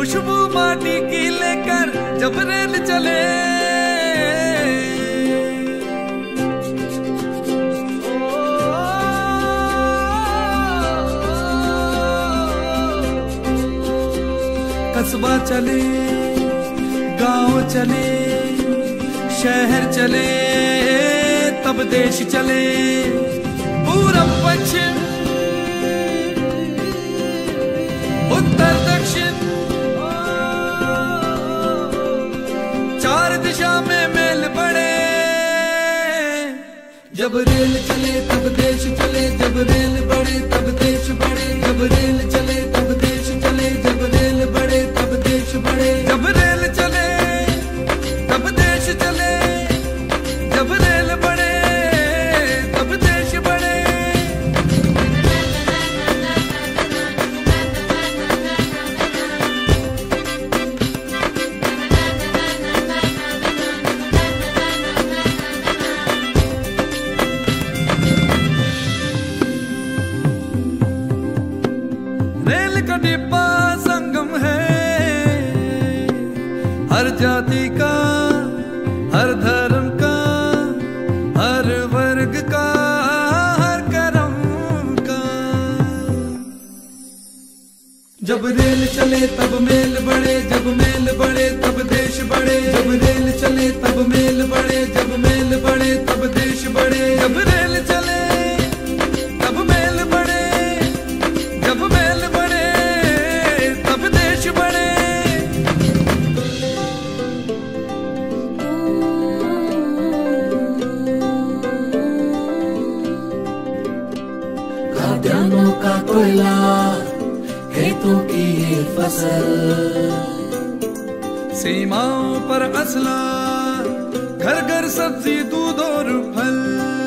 खुशबू माटी की लेकर जब रेल चले, कस्बा चले, गांव चले, शहर चले, तब देश चले। पूरब पश्चिम उत्तर दक्षिण, चार दिशा में मेल पड़े। जब रेल चले तब देश चले, जब रेल बढ़े तब देश बढ़े। जब रेल चले तब देश चले, जब रेल बढ़े तब देश बढ़े। जब रेल चले तब देश चले, जब रेल बढ़े तब देश बढ़े। रेल का डिब्बा संगम है हर जाति का, हर धर्म का, हर वर्ग का, हर कर्म का। जब रेल चले तब मेल बढ़े, जब मेल बढ़े तब देश बढ़े। जब रेल चले तब मेल बढ़े, जब मेल बढ़े तब देश बढ़े। जब रेल चले तब मेल बढ़े, जब मेल बढ़े तब देश बढ़े। खाद्यान्नों का कोयला, खेतों की ये फसल, सीमाओं पर असला, घर घर सब्जी दूध और फल।